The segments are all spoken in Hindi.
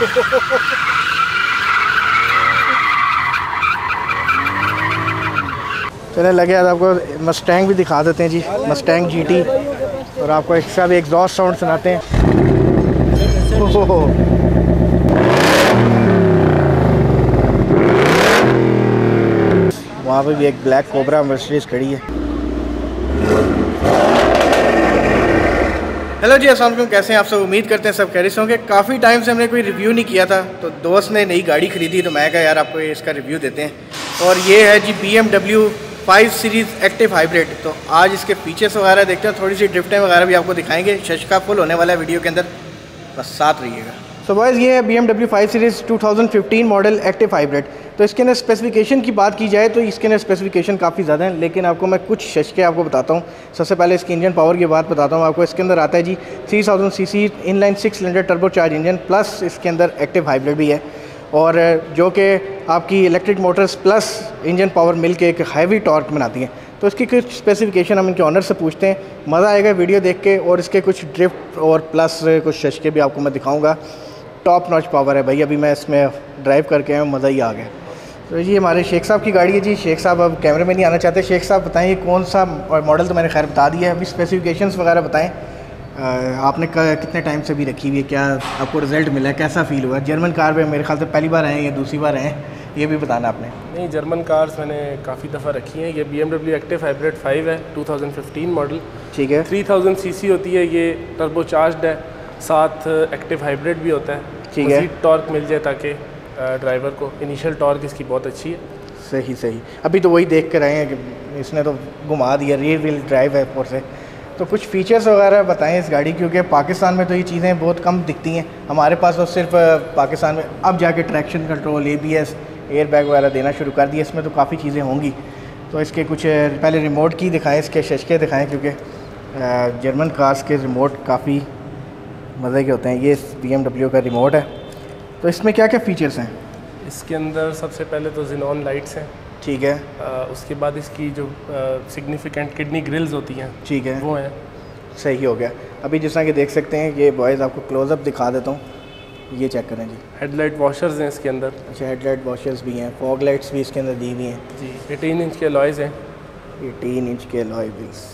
चले लगे आज आपको मस्टैंग भी दिखा देते हैं जी, मस्टैंग जीटी, और आपको इसका भी एग्जॉस्ट साउंड सुनाते हैं। वहाँ पे भी एक ब्लैक कोबरा मर्सिडीज खड़ी है। हेलो जी, अस्सलाम वालेकुम, कैसे हैं आप सब? उम्मीद करते हैं सब खैरियत से होंगे। काफ़ी टाइम से हमने कोई रिव्यू नहीं किया था, तो दोस्त ने नई गाड़ी ख़रीदी तो मैं कहा यार आपको इसका रिव्यू देते हैं। और ये है जी BMW 5 सीरीज़ एक्टिव हाइब्रिड। तो आज इसके फीचर्स वगैरह देखते हैं, थोड़ी सी ड्रिफ्टें वगैरह भी आपको दिखाएंगे। शशका फुल होने वाला है वीडियो के अंदर, बस साथ रहिएगा। सो बॉयज़, ये है BMW 5 series 2015 model active hybrid. तो इसके अंदर स्पेसिफिकेशन की बात की जाए तो इसके अंदर स्पेसिफिकेशन काफ़ी ज़्यादा है, लेकिन आपको मैं कुछ शशके आपको बताता हूँ। सबसे पहले इसकी इंजन पावर की बात बताता हूँ आपको। इसके अंदर आता है जी 3000 CC inline 6 cylinder turbo charge engine, plus इसके अंदर एक्टिव हाइब्रिड भी है, और जो कि आपकी electric motors plus engine power मिल के एक हैवी टॉर्क बनाती हैं। तो इसकी कुछ स्पेसिफिकेशन हम इनके ऑनर से पूछते हैं, मज़ा आएगा वीडियो देख के। और इसके कुछ ड्रिफ्ट और प्लस कुछ शशके भी आपको मैं दिखाऊंगा। टॉप नॉच पावर है भाई, अभी मैं इसमें ड्राइव करके आया हूँ, मज़ा ही आ गया। तो जी हमारे शेख साहब की गाड़ी है जी। शेख साहब अब कैमरे में नहीं आना चाहते। शेख साहब बताएं कौन सा मॉडल, तो मैंने खैर बता दिया है, अभी स्पेसिफिकेशंस वगैरह बताएं। आपने कितने टाइम से भी रखी हुई है, क्या आपको रिज़ल्ट मिला है, कैसा फ़ील हुआ? जर्मन कार में मेरे ख्याल से पहली बार आए हैं या दूसरी बार आए हैं, ये भी बताना आपने। नहीं, जर्मन कार्स मैंने काफ़ी दफ़ा रखी हैं। ये BMW एक्टिव हाइब्रिड 5 है, 2015 मॉडल। ठीक है। 3000 सीसी होती है, ये टर्बो चार्ज है, साथ एक्टिव हाइब्रिड भी होता है। ठीक है। टॉर्क मिल जाए ताकि ड्राइवर को, इनिशियल टॉर्क इसकी बहुत अच्छी है। सही सही, अभी तो वही देख कर आए हैं कि इसने तो घुमा दिया, रियर व्हील ड्राइव है ऊपर से। तो कुछ फीचर्स वगैरह बताएं इस गाड़ी, क्योंकि पाकिस्तान में तो ये चीज़ें बहुत कम दिखती हैं। हमारे पास तो सिर्फ पाकिस्तान में अब जाके traction control, ABS, airbag वगैरह देना शुरू कर दिया। इसमें तो काफ़ी चीज़ें होंगी। तो इसके कुछ पहले रिमोट की दिखाएं, इसके शशके दिखाएं, क्योंकि जर्मन कार्स के रिमोट काफ़ी मज़े के होते हैं। ये BMW का रिमोट है। तो इसमें क्या क्या फ़ीचर्स हैं? इसके अंदर सबसे पहले तो ज़िनॉन लाइट्स हैं। ठीक है। उसके बाद इसकी जो सिग्निफिकेंट किडनी ग्रिल्स होती हैं, ठीक है, वो हैं। सही हो गया। अभी जिस तरह कि देख सकते हैं, ये बॉयज़ आपको क्लोज़अप दिखा देता हूँ, ये चेक करें जी। हेडलाइट वॉशर्स हैं इसके अंदर। अच्छा, हेडलाइट वॉशर्स भी हैं, फॉग लाइट्स भी इसके अंदर दी हुई हैं जी। 18 इंच के अलॉयज़ हैं। 18 इंच के अलॉय व्हील्स,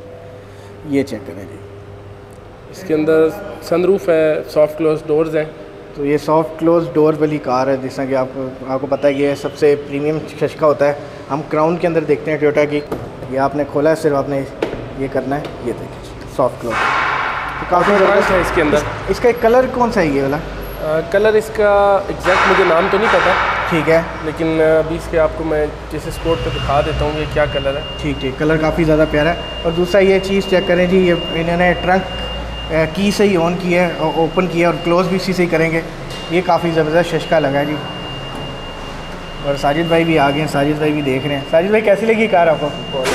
ये चेक करें जी। इसके अंदर सनरूफ है, सॉफ्ट क्लोज डोर्स हैं। तो ये सॉफ्ट क्लोज डोर वाली कार है, जैसा कि आपको पता है ये सबसे प्रीमियम शशका होता है। हम क्राउन के अंदर देखते हैं टोयोटा की, ये आपने खोला है, सिर्फ आपने ये करना है, ये देखिए सॉफ्ट क्लोज। तो काफ़ी ज़बरदस्त है इसके अंदर। इसका एक कलर कौन सा है ये वाला? कलर इसका एग्जैक्ट मुझे नाम तो नहीं पता। ठीक है, लेकिन अभी इसके आपको मैं जैसे स्पोर्ट पे दिखा देता हूँ ये क्या कलर है। ठीक ठीक, कलर काफ़ी ज़्यादा प्यारा है। और दूसरा ये चीज़ चेक करें जी, ये इन्होंने ट्रंक की से ही ऑन किया है और ओपन किया, और क्लोज़ भी इसी से ही करेंगे। ये काफ़ी ज़बरदस्त शशका लगा है जी। और साजिद भाई भी आ गए हैं, साजिद भाई भी देख रहे हैं। साजिद भाई कैसी लगी कार आपको?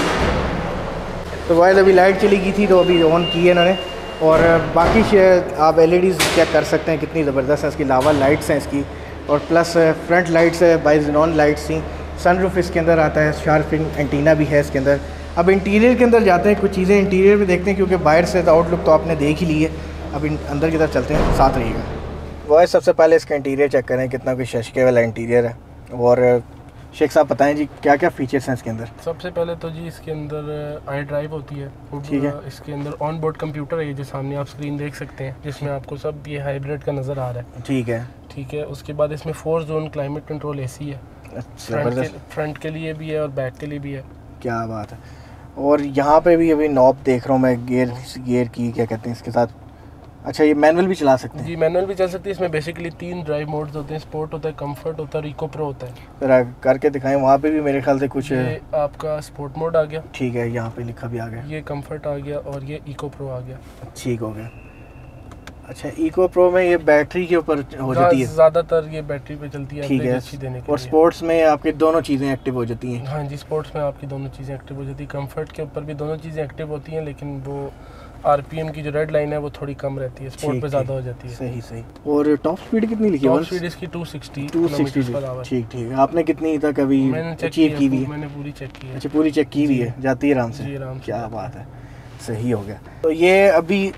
तो वाइज अभी लाइट चली गई थी तो अभी ऑन की है इन्होंने। और बाकी आप LEDs चेक कर सकते हैं कितनी ज़बरदस्त है। इसकी लावा लाइट्स हैं इसकी, और प्लस फ्रंट लाइट्स है, बाई ज़िनॉन लाइट्स थी। सनरूफ इसके अंदर आता है, शार्पिंग एंटीना भी है इसके अंदर। अब इंटीरियर के अंदर जाते हैं, कुछ चीज़ें इंटीरियर में देखते हैं, क्योंकि बाहर से आउटलुक तो आपने देख ही ली है। अब अंदर की तरफ चलते हैं, साथ रहिएगा। वह सबसे पहले इसका इंटीरियर चेक करें, कितना कोई शशके वाला इंटीरियर है। और शेख साहब बताएं जी क्या क्या फ़ीचर्स हैं इसके अंदर? सबसे पहले तो जी इसके अंदर आई ड्राइव होती है। ठीक है। इसके अंदर ऑन बोर्ड कंप्यूटर है, ये जो सामने आप स्क्रीन देख सकते हैं, जिसमें आपको सब ये हाइब्रिड का नज़र आ रहा है। ठीक है। ठीक है। उसके बाद इसमें 4 जोन क्लाइमेट कंट्रोल AC है। फ्रंट के लिए भी है और बैक के लिए भी है। क्या बात है। और यहाँ पे भी अभी नॉब देख रहा हूँ मैं, गियर की क्या कहते हैं इसके साथ। अच्छा, ये मैनुअल भी चला सकते हैं? जी, मैनुअल भी चल सकती है। इसमें बेसिकली 3 ड्राइव मोड्स होते हैं, स्पोर्ट होता है, कंफर्ट होता है और इको प्रो होता है। जरा करके दिखाएं। वहाँ पे भी मेरे ख्याल से कुछ, ये आपका स्पोर्ट मोड आ गया। ठीक है, यहाँ पे लिखा भी आ गया। ये कंफर्ट आ गया और ये इको प्रो आ गया। ठीक हो गया। अच्छा, इको प्रो में ये बैटरी के ऊपर हो जाती है? ज़्यादातर ये बैटरी पे चलती है, ठीक है। अच्छी देने के और लिए। स्पोर्ट्स में आपकी दोनों चीज़ें एक्टिव हो जाती हैं? हाँ जी, स्पोर्ट्स में आपकी दोनों चीज़ें एक्टिव हो जाती है। कंफर्ट के ऊपर भी दोनों चीज़ें एक्टिव होती हैं, लेकिन वो RPM की जो रेड लाइन है वो थोड़ी कम रहती है, स्पोर्ट पे ज़्यादा हो जाती है। सही सही। और टॉप स्पीड कितनी लिखी है? टॉप स्पीड इसकी 260 पर आवर। ठीक ठीक। आपने कितनी तक अभी अचीव की हुई है? मैंने पूरी चेक की है। अच्छा, पूरी चेक की हुई है, जाती है आराम से? जी, आराम से। क्या बात है, सही हो गया। तो ये अभी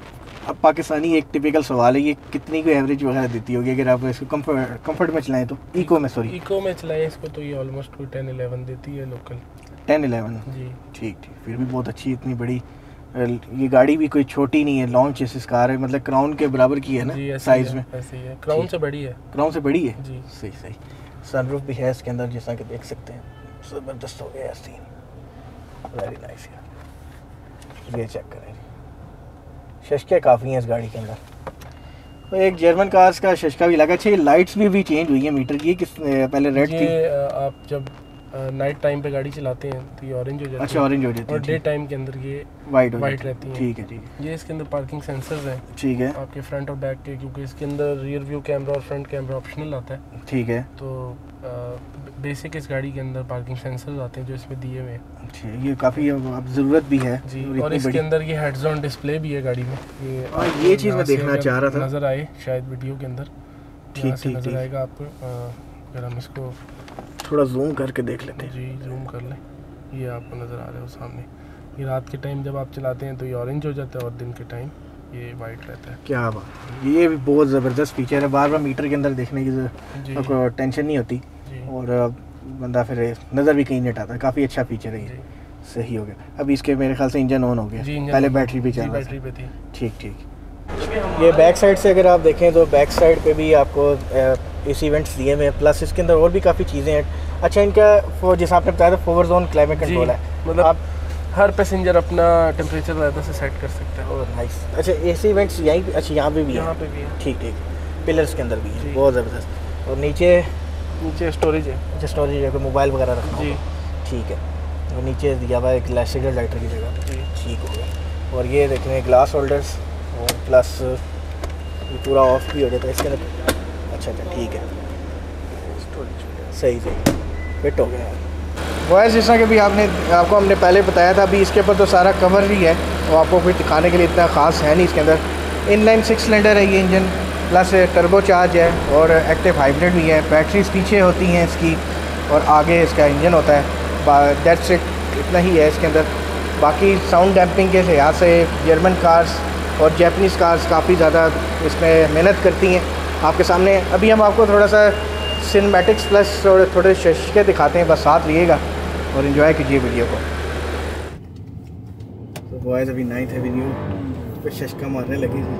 अब पाकिस्तानी एक टिपिकल सवाल है, ये कितनी को एवरेज वगैरह देती होगी अगर आप इसको कंफर्ट में चलाएं तो? इको में चलाएं इसको तो ये ऑलमोस्ट कोई 10-11 देती है लोकल। 10-11 जी। ठीक, फिर भी बहुत अच्छी, इतनी बड़ी ये गाड़ी भी कोई छोटी नहीं है, लॉन्ग चेसिस कार है, मतलब क्राउन के बराबर की है ना साइज में? ऐसे ही है, क्राउन से बड़ी है। क्राउन से बड़ी है जी। सही। सनरूफ भी है इसके अंदर, जैसा कि देख सकते हैं, ज़बरदस्त हो गया सीन, वेरी नाइस यार। ये चेक करें, शशके काफ़ी हैं इस गाड़ी के अंदर। तो एक जर्मन कार्स का शशका भी लगा। अच्छा, ये लाइट्स भी चेंज हुई है मीटर की, किस पहले रेड थी? आप जब नाइट टाइम पे गाड़ी चलाते हैं तो ये ऑरेंज हो जाती है। अच्छा, ऑरेंज हो जाती है। और डे टाइम के अंदर ये वाइट रहती है। ठीक है। ये इसके अंदर पार्किंग सेंसर्स हैं। ठीक है। आपके फ्रंट और बैक के, क्योंकि इसके अंदर रियर व्यू कैमरा और फ्रंट कैमरा ऑप्शनल आता है। ठीक है। तो बेसिक इस गाड़ी के अंदर पार्किंग सेंसर्स आते हैं जो इसमें दिए हुए हैं। अच्छा, ये काफ़ी अब ज़रूरत भी है जी। और इसके अंदर ये हेड्स ऑन डिस्प्ले भी है गाड़ी में। ये चीज़ मैं देखना चाह रहा था, नज़र आए शायद वीडियो के अंदर। ठीक नज़र आएगा आपको अगर हम इसको थोड़ा जूम करके देख लेते हैं। जी, जूम कर लें। ये आपको नज़र आ रहा है सामने। ये रात के टाइम जब आप चलाते हैं तो ये ऑरेंज हो जाता है और दिन के टाइम ये वाइट रहता है। क्या बात, ये भी बहुत ज़बरदस्त फीचर है। बार बार मीटर के अंदर देखने की आपको टेंशन नहीं होती और बंदा फिर नज़र भी कहीं नहीं हटाता। काफ़ी अच्छा फीचर है ये। सही हो गया। अभी इसके मेरे ख्याल से इंजन ऑन हो गया, पहले बैटरी भी चल रहा बैटरी पे थी। ठीक। ये बैक साइड से अगर आप देखें तो बैक साइड पे भी आपको एसी वेंट्स दिए हुए हैं, प्लस इसके अंदर और भी काफ़ी चीज़ें हैं। अच्छा, इनका जैसा आपने बताया था 4 जोन क्लाइमेट कंट्रोल है, मतलब आप हर पैसेंजर अपना टेम्परेचर ज़्यादा से सेट कर सकते हैं। Oh nice. अच्छा, एसी वेंट्स यहीं पे? अच्छा, यहाँ पे भी है। ठीक। पिलर्स के अंदर भी है, बहुत ज़बरदस्त। और नीचे स्टोरेज है। अच्छा, स्टोरेज है, कोई मोबाइल वगैरह रखना जी। ठीक है। और नीचे दिया हुआ एक इलेक्ट्रिकल लाइटर की जगह जी। ठीक हो गया। और ये देख रहे हैं ग्लास होल्डर्स, और प्लस ये पूरा ऑफ भी हो जाता है इसके अंदर। अच्छा, ठीक है, सही फिट हो गया। वॉइस जैसा कि भी आपको हमने पहले बताया था, अभी इसके ऊपर तो सारा कवर ही है, तो आपको कोई दिखाने के लिए इतना ख़ास है नहीं। इसके अंदर इनलाइन 6 सिलेंडर है ये इंजन, प्लस टर्बो चार्ज है और एक्टिव हाइब्रिड भी है। बैटरीज पीछे होती हैं इसकी और आगे इसका इंजन होता है। दैट्स इट, इतना ही है इसके अंदर। बाकी साउंड डैम्पिंग के लिहाज से जर्मन कार्स और जैपनीज़ कार्स काफ़ी ज़्यादा इसमें मेहनत करती हैं। आपके सामने अभी हम आपको थोड़ा सा सिनेमैटिक्स प्लस थोड़े शशके दिखाते हैं, बस साथ रहिएगा और इन्जॉय कीजिए वीडियो को। तो बॉयज़ अभी 9th एवेन्यू पे शशका मारने लगी थी।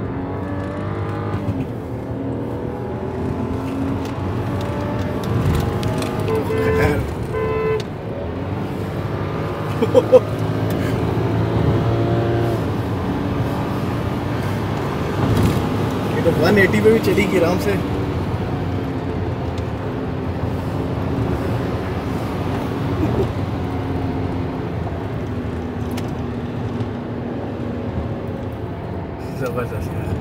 तो 180 पे भी चली आराम से। जबरदस्त यार।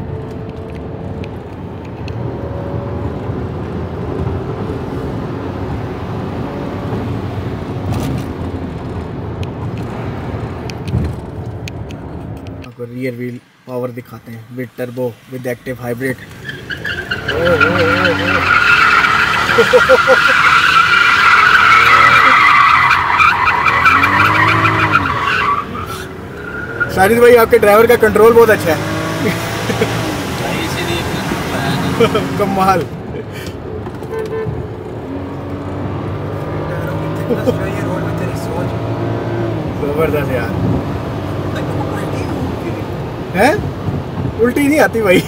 आपको रियर व्हील पावर दिखाते हैं with turbo with active hybrid. Sajid भाई, आपके ड्राइवर का कंट्रोल बहुत अच्छा है। कमाल। जबरदस्त यार। हैं? उल्टी नहीं आती भाई।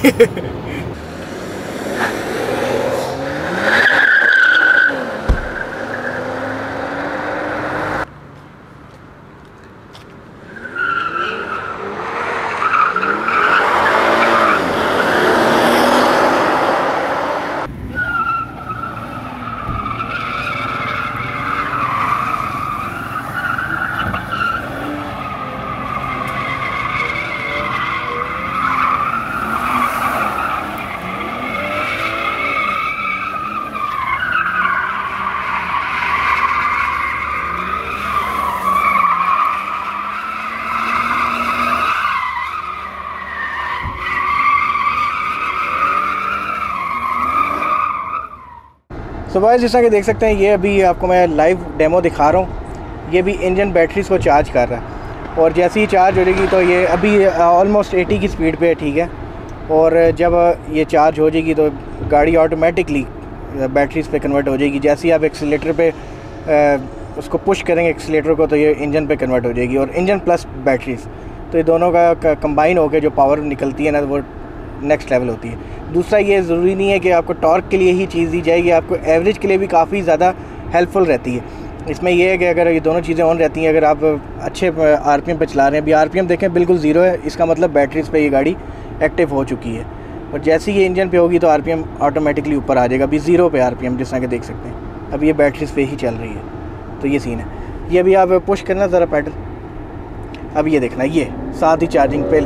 तो भाई जैसा कि देख सकते हैं, ये अभी आपको मैं लाइव डेमो दिखा रहा हूँ। ये भी इंजन बैटरीज को चार्ज कर रहा है। और जैसे ही चार्ज हो जाएगी तो ये अभी ऑलमोस्ट 80 की स्पीड पे है, ठीक है। और जब ये चार्ज हो जाएगी तो गाड़ी ऑटोमेटिकली बैटरीज पे कन्वर्ट हो जाएगी। जैसे ही आप एक्सीलेटर पे उसको पुश करेंगे एक्सीलेटर को, तो ये इंजन पे कन्वर्ट हो जाएगी। और इंजन प्लस बैटरीज, तो ये दोनों का कंबाइन होकर जो पावर निकलती है ना, वो नेक्स्ट लेवल होती है। दूसरा, ये ज़रूरी नहीं है कि आपको टॉर्क के लिए ही चीज़ दी जाएगी, आपको एवरेज के लिए भी काफ़ी ज़्यादा हेल्पफुल रहती है। इसमें यह है कि अगर ये दोनों चीज़ें ऑन रहती हैं, अगर आप अच्छे आरपीएम पे चला रहे हैं, अभी आरपीएम देखें बिल्कुल ज़ीरो है, इसका मतलब बैटरीज पे ये गाड़ी एक्टिव हो चुकी है। और जैसे ही ये इंजन पे होगी तो आरपीएम ऑटोमेटिकली ऊपर आ जाएगा। अभी ज़ीरो पे आरपीएम जिस तरह के देख सकते हैं, अब ये बैटरीज पे ही चल रही है। तो ये सीन है। ये अभी आप पुश करना ज़रा पैडल, अब ये देखना, ये साथ ही चार्जिंग पे।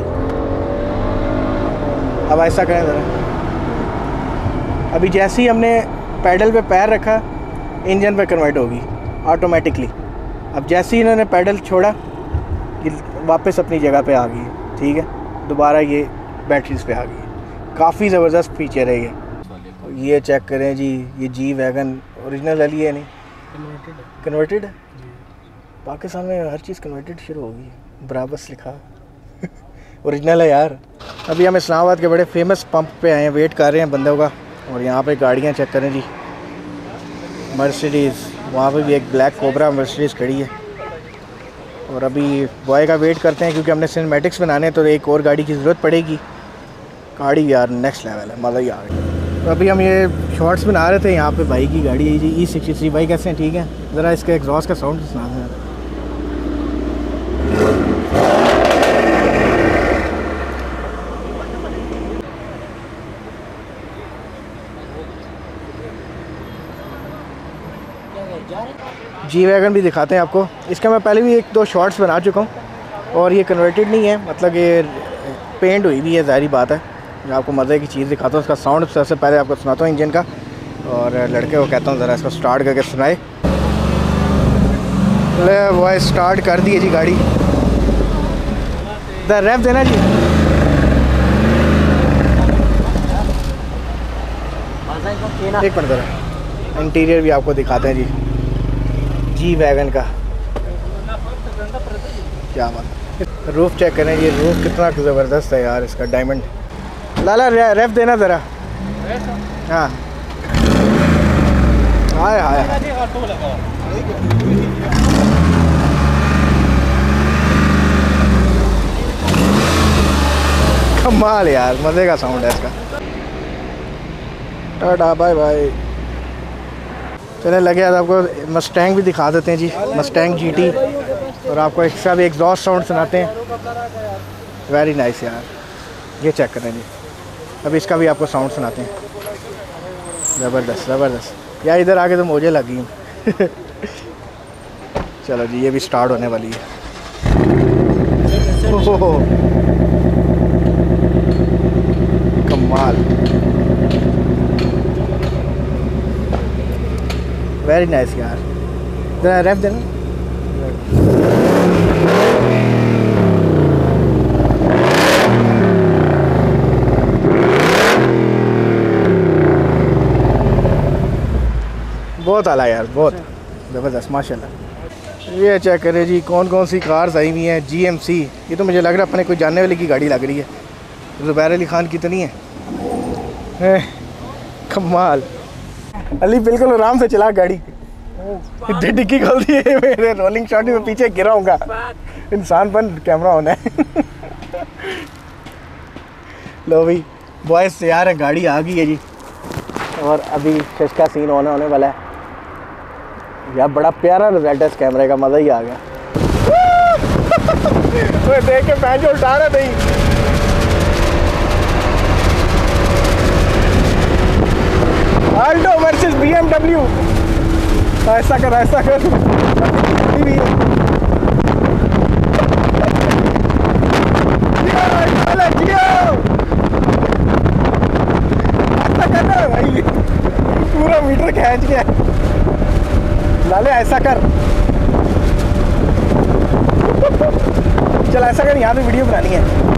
अब ऐसा करें ज़रा, अभी जैसे ही हमने पैडल पे पैर रखा, इंजन पे कन्वर्ट होगी ऑटोमेटिकली। अब जैसे ही इन्होंने पैडल छोड़ा, ये वापस अपनी जगह पे आ गई, ठीक है। दोबारा ये बैटरीज पे आ गई। काफ़ी ज़बरदस्त फीचर है ये। ये चेक करें जी, ये जी वैगन ओरिजिनल वाली है, नहीं कन्वर्टेड है। पाकिस्तान में हर चीज़ कन्वर्टेड शुरू होगी, बराबर लिखा ओरिजिनल है यार। अभी हम इस्लामाबाद के बड़े फेमस पंप पे आए हैं, वेट कर रहे हैं बंदों का। और यहाँ पे गाड़ियाँ चेक करें जी, मर्सिडीज़, वहाँ पे भी एक ब्लैक कोबरा मर्सिडीज़ खड़ी है। और अभी बॉय का वेट करते हैं क्योंकि हमने सिनेमैटिक्स बनाने हैं, तो एक और गाड़ी की ज़रूरत पड़ेगी। गाड़ी यार नेक्स्ट लेवल है, मज़ा ही आ गया। तो अभी हम ये शॉर्ट्स बना रहे थे, यहाँ पे भाई की गाड़ी है जी E63। भाई कैसे हैं? ठीक है। ज़रा इसके एग्जॉस्ट का साउंड सुना है। जी वैगन भी दिखाते हैं आपको। इसका मैं पहले भी 1-2 शॉर्ट्स बना चुका हूँ और ये कन्वर्टेड नहीं है, मतलब ये पेंट हुई भी है, ज़ाहिर बात है। मैं आपको मज़े की चीज़ दिखाता हूँ। उसका साउंड सबसे पहले आपको सुनाता हूँ इंजन का, और लड़के को कहता हूँ ज़रा इसको स्टार्ट करके सुनाए। वो स्टार्ट कर दी है जी गाड़ी। रेफ देना जी। एक मिनट ज़रा इंटीरियर भी आपको दिखाते हैं जी वैगन का। क्या बात। रूफ़ चेक करें जी, रूफ़ कितना ज़बरदस्त है यार इसका, डायमंड। लाला रेफ देना ज़रा। हाँ हाय हाय, कमाल यार, मज़े का साउंड है इसका। Tata bye bye. चले लगे आज आपको मस्टैंग भी दिखा देते हैं जी, मस्टैंग GT। और आपको इसका भी एग्जॉस्ट साउंड सुनाते हैं। वेरी नाइस यार, ये चेक करें जी। अभी इसका भी आपको साउंड सुनाते हैं। ज़बरदस्त ज़बरदस्त यार, इधर आके तो मुझे लगी हूँ। चलो जी, ये भी स्टार्ट होने वाली है। कमाल, वेरी नाइस यार। ज़रा रैप देना। बहुत आला यार, बहुत ज़बरदस्त माशाल्लाह। ये चेक करें जी, कौन कौन सी कार्स आई हुई हैं। GMC, ये तो मुझे लग रहा है अपने कोई जानने वाले की गाड़ी लग रही है। ज़ुबैर अली ख़ान की तो नहीं है? कमाल। अली बिल्कुल आराम से चला गाड़ी। डिक्की खोल दी है मेरे, रोलिंग शॉट में पीछे गिरा हूँगा। इंसान बन, कैमरा ऑन है। लो भाई बॉयस तैयार है, गाड़ी आ गई है जी। और अभी इसका सीन होने वाला है यार। बड़ा प्यारा रिजल्ट है इस कैमरे का, मज़ा ही आ गया। तो देख के पैंच उल्टा रहा नहीं। Alto versus BMW। ऐसा कर, ऐसा कर। ऐसा करना भाई, पूरा मीटर खींच के। लाले ऐसा कर। चल ऐसा कर, यहाँ पे वीडियो बनानी है।